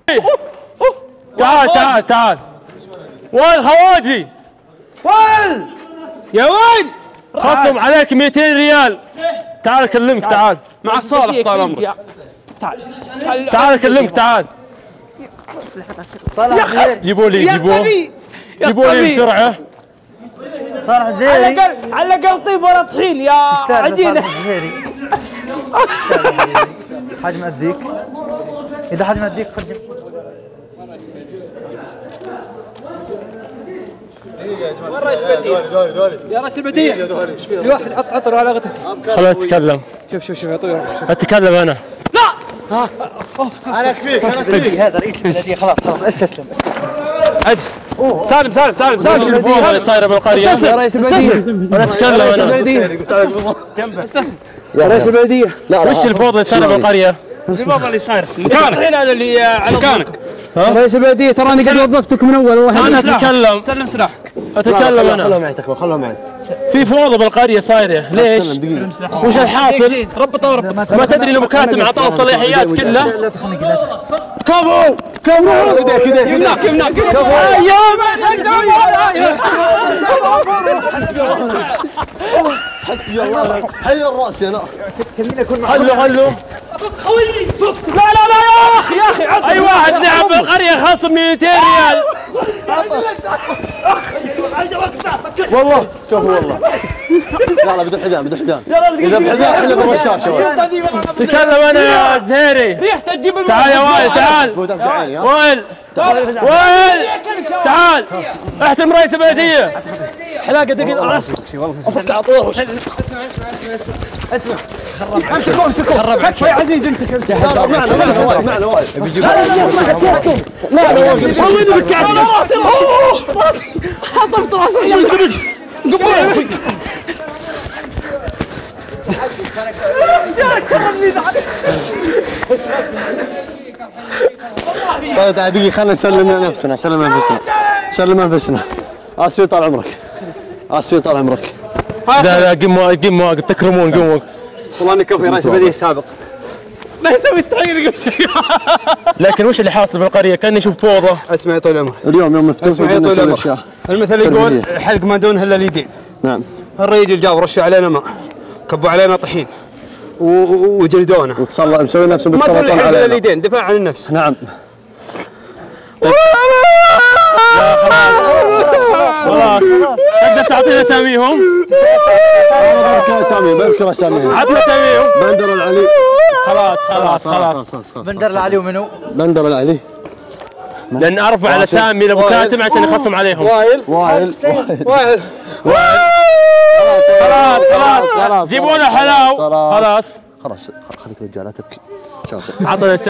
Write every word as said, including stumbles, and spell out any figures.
تعال تعال تعال. وين خواجي؟ وين؟ يا وين؟ خصم عليك مئتين ريال. تعال اكلمك. تعال معك صالح طال عمرك. تعال تعال اكلمك. تعال صالح جيبوا لي جيبوه جيبوا لي بسرعه. صالح زهيري على الاقل على الاقل طيب ولا طحين يا عجينه. زهيري حاج مأذيك. اذا حاج مأذيك قدم. وين رئيس البلديه؟ دوري دوري يا رئيس البلديه في واحد عطر على غتك. خليني اتكلم. شوف شوف شوف يا طويل. اتكلم انا. لا انا كفيك انا كفيك. هذا رئيس البلديه. خلاص خلاص استسلم. اجلس. سالم سالم سالم سالم. شو الفوضى اللي صايره بالقريه؟ يا رئيس البلديه. انا اتكلم انا. جنبه استسلم. يا رئيس البلديه. وش الفوضى اللي صايره بالقريه؟ الفوضى اللي صايره مكانك هذا اللي على مكانك. رئيس البلديه تراني قد وظفتك من اول واحد. انا اتكلم. سلم سلاحك. اتكلم انا. خلهم معي تكبر خلهم معي. في فوضى بالقرية صايرة. ليش؟ وش الحاصل؟ ربط وربط. ما تدري لو مكاتب اعطاه الصلاحيات كلها؟ لا تخنق لا تخنق. كفو كفو ايديك ايديك يمناك يمناك. حسبي الله حي الراس انا. خلوا خلوا. خوي لا لا لا يا اخي يا اخي عطني. اي واحد لعب بالقرية خصم مئتين ريال. والله كفو والله. لا لا بدون حزام بدون حزام. اذا بحزام احنا بالرشاشه. تكلم انا يا زهيري. ريحته تجيب تعال يا وائل تعال. وائل وائل تعال. احترم رئيس البلدية. حلاقه دقيقه راسك افك عطوه. اسمع اسمع امسكوا امسكوا خف يا عزيز امسك امسك. معنا معنا وائل. والله اني بكعت انا راسي راسي حطمت راسي. قبل يا كرمني طيب تعال دقيقة خلينا نسلم نفسنا سلم انفسنا سلم انفسنا. اسفي طال عمرك اسفي طال عمرك. لا لا قم قم واقف تكرمون قم واقف. والله اني كفي رئيس البلديه السابق ما يسوي التغيير قبل شيء. لكن وش اللي حاصل بالقرية؟ كاني اشوف فوضى. اسمع يا طويل العمر. اليوم يوم مفتوح اسمع يا طويل العمر. المثل يقول حلق ما دونه الا اليدين. نعم. الرجال جاوا رشوا علينا ماء كبوا علينا طحين وجلدونا وتصلى مسوي نفسه ما تقول بيتصلى الحلق علينا. اليدين دفاع عن النفس. نعم. خلاص تقدر تعطينا اساميهم؟ بذكر اساميهم بذكر اساميهم. عطنا اساميهم. بندر العلي. خلاص خلاص خلاص. بندر العلي ومنو؟ بندر العلي. لان ارفع الاسامي لابو كاتب عشان يخصم عليهم. وائل وائل وائل خلاص خلاص خلاص جيبوا له حلاو. خلاص خلاص خليك رجال لا تبكي. عطنا